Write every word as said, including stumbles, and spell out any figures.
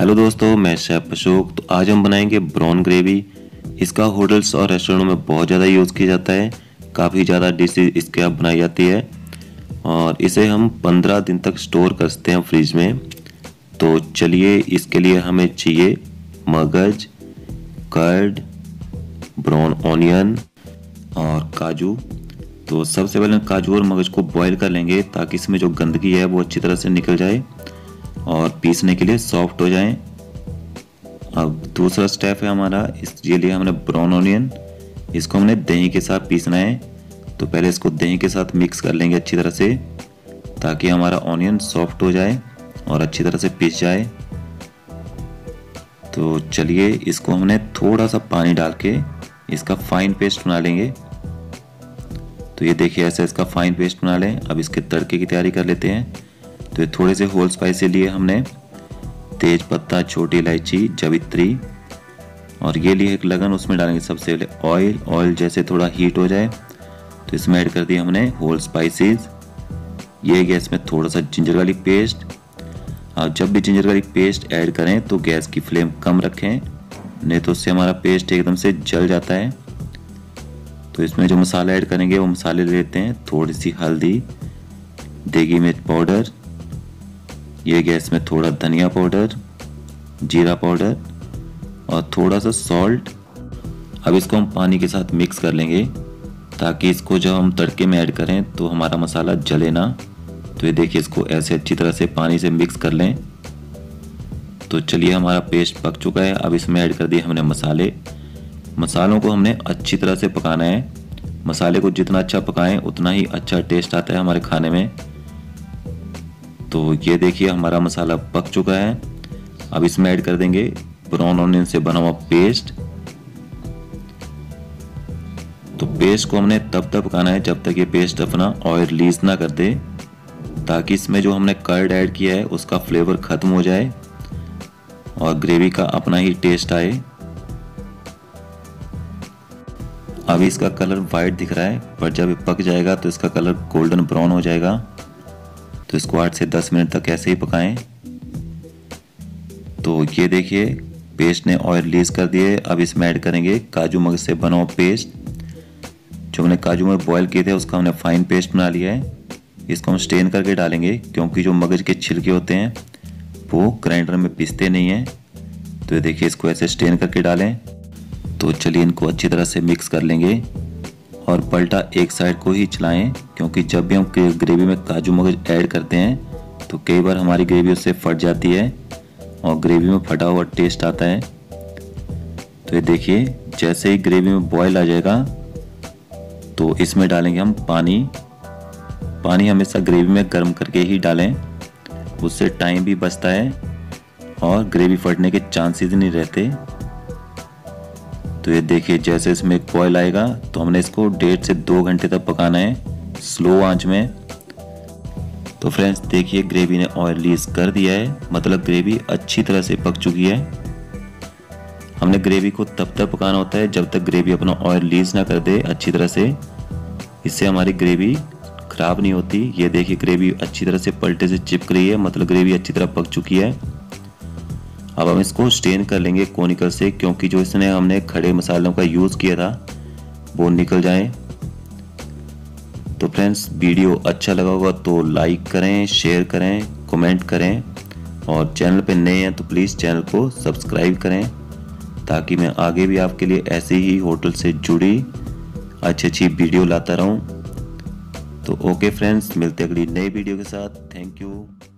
Hello दोस्तों, मैं chef Ashok. तो आज हम बनाएंगे ब्राउन ग्रेवी। इसका होटल्स और रेस्टोरेंटों में बहुत ज़्यादा यूज़ किया जाता है। काफ़ी ज़्यादा डिशेज इसके अब बनाई जाती है और इसे हम पंद्रह दिन तक स्टोर कर सकते हैं फ्रिज में। तो चलिए, इसके लिए हमें चाहिए मगज, कर्ड, ब्राउन ऑनियन और काजू। तो सबसे पहले काजू और मगज को बॉईल कर लेंगे ताकि इसमें जो गंदगी है वो अच्छी तरह से निकल जाए और पीसने के लिए सॉफ्ट हो जाए। अब दूसरा स्टेप है हमारा, इसके लिए हमने ब्राउन ऑनियन, इसको हमने दही के साथ पीसना है। तो पहले इसको दही के साथ मिक्स कर लेंगे अच्छी तरह से ताकि हमारा ऑनियन सॉफ्ट हो जाए और अच्छी तरह से पीस जाए। तो चलिए, इसको हमने थोड़ा सा पानी डाल के इसका फाइन पेस्ट बना लेंगे। तो ये देखिए, ऐसा इसका फाइन पेस्ट बना लें। अब इसके तड़के की तैयारी कर लेते हैं। तो ये थोड़े से होल स्पाइस लिए हमने तेज पत्ता, छोटी इलायची, जवित्री और ये लिए एक लगन। उसमें डालेंगे सबसे पहले ऑयल। ऑयल जैसे थोड़ा हीट हो जाए तो इसमें ऐड कर दिया हमने होल स्पाइसेस। ये गैस में थोड़ा सा जिंजर गार्लिक पेस्ट। आप जब भी जिंजर गार्लिक पेस्ट ऐड करें तो गैस की फ्लेम कम रखें, नहीं तो उससे हमारा पेस्ट एकदम से जल जाता है। तो इसमें जो मसाला ऐड करेंगे वो मसाले ले लेते हैं। थोड़ी सी हल्दी, देगी मिर्च पाउडर, ये गैस में थोड़ा धनिया पाउडर, जीरा पाउडर और थोड़ा सा सॉल्ट। अब इसको हम पानी के साथ मिक्स कर लेंगे ताकि इसको जब हम तड़के में ऐड करें तो हमारा मसाला जले ना। तो ये देखिए, इसको ऐसे अच्छी तरह से पानी से मिक्स कर लें। तो चलिए, हमारा पेस्ट पक चुका है। अब इसमें ऐड कर दिए हमने मसाले। मसालों को हमने अच्छी तरह से पकाना है। मसाले को जितना अच्छा पकाएं उतना ही अच्छा टेस्ट आता है हमारे खाने में। तो ये देखिए, हमारा मसाला पक चुका है। अब इसमें ऐड कर देंगे ब्राउन ऑनियन से बना हुआ पेस्ट। तो पेस्ट को हमने तब तक पकाना है जब तक ये पेस्ट अपना ऑयल रिलीज ना कर दे, ताकि इसमें जो हमने कर्ड ऐड किया है उसका फ्लेवर खत्म हो जाए और ग्रेवी का अपना ही टेस्ट आए। अभी इसका कलर वाइट दिख रहा है, पर जब ये पक जाएगा तो इसका कलर गोल्डन ब्राउन हो जाएगा। तो इसको आठ से दस मिनट तक ऐसे ही पकाएं। तो ये देखिए, पेस्ट ने ऑयल रिलीज कर दिए। अब इसमें ऐड करेंगे काजू मगज से बना हुआ पेस्ट। जो हमने काजू मगज बॉयल किए थे उसका हमने फाइन पेस्ट बना लिया है। इसको हम स्टेन करके डालेंगे क्योंकि जो मगज के छिलके होते हैं वो ग्राइंडर में पिसते नहीं हैं। तो ये देखिए, इसको ऐसे स्टेन करके डालें। तो चलिए, इनको अच्छी तरह से मिक्स कर लेंगे और पलटा एक साइड को ही चलाएं, क्योंकि जब भी हम ग्रेवी में काजू मगज ऐड करते हैं तो कई बार हमारी ग्रेवी उससे फट जाती है और ग्रेवी में फटा हुआ टेस्ट आता है। तो ये देखिए, जैसे ही ग्रेवी में बॉयल आ जाएगा तो इसमें डालेंगे हम पानी। पानी हमेशा ग्रेवी में गर्म करके ही डालें, उससे टाइम भी बचता है और ग्रेवी फटने के चांसेस नहीं रहते। तो ये देखिए, जैसे इसमें एक बॉयल आएगा तो हमने इसको डेढ़ से दो घंटे तक पकाना है स्लो आंच में। तो फ्रेंड्स देखिए, ग्रेवी ने ऑयल रिलीज कर दिया है, मतलब ग्रेवी अच्छी तरह से पक चुकी है। हमने ग्रेवी को तब तक पकाना होता है जब तक ग्रेवी अपना ऑयल रिलीज ना कर दे अच्छी तरह से। इससे हमारी ग्रेवी खराब नहीं होती। ये देखिए, ग्रेवी अच्छी तरह से पलटे से चिपक रही है, मतलब ग्रेवी अच्छी तरह पक चुकी है। अब हम इसको स्टेन कर लेंगे कोनिकल से, क्योंकि जो इसने हमने खड़े मसालों का यूज़ किया था वो निकल जाए। तो फ्रेंड्स, वीडियो अच्छा लगा होगा तो लाइक करें, शेयर करें, कमेंट करें और चैनल पे नए हैं तो प्लीज़ चैनल को सब्सक्राइब करें ताकि मैं आगे भी आपके लिए ऐसे ही होटल से जुड़ी अच्छी अच्छी वीडियो लाता रहूं। तो ओके फ्रेंड्स, मिलते अगली नई वीडियो के साथ। Thank you.